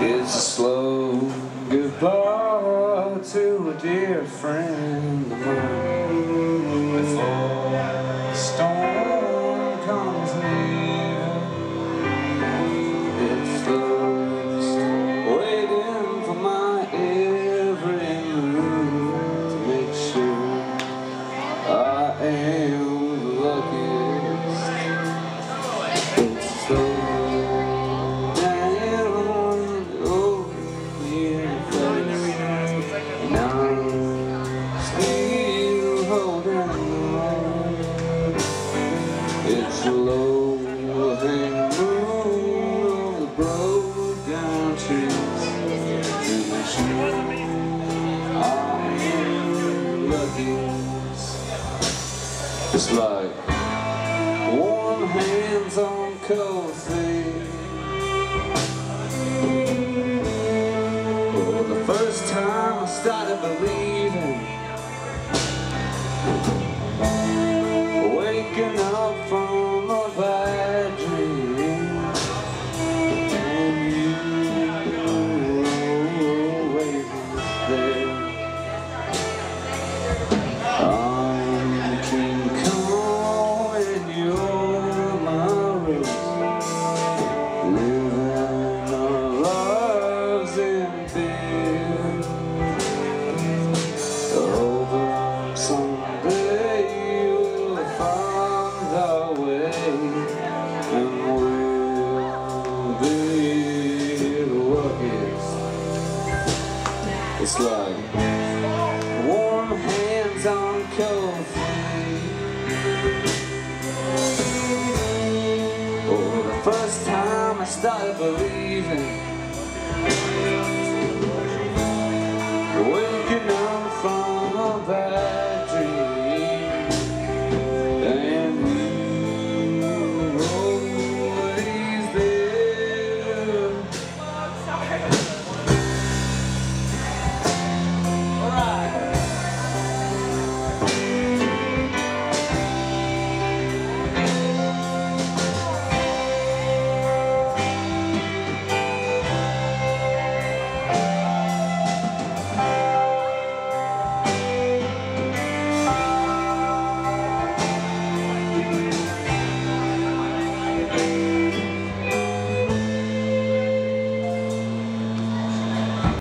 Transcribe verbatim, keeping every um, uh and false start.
It's a slow goodbye to a dear friend of mine before the storm comes near. It's the waiting for my every move to make sure I am the luckiest. It's slow It's a low-hanging moon of the broke-down trees to make sure I am lucky. It's like warm hands on cold feet. Oh, the first time I started believing, waking up from a bad dream, and you were always there. I'm King Kong and you're my rose, living our lives in fear. Over someday we'll find our way, and we'll be the luckiest. It's like warm hands on cold feet. Oh, the first time I started believing,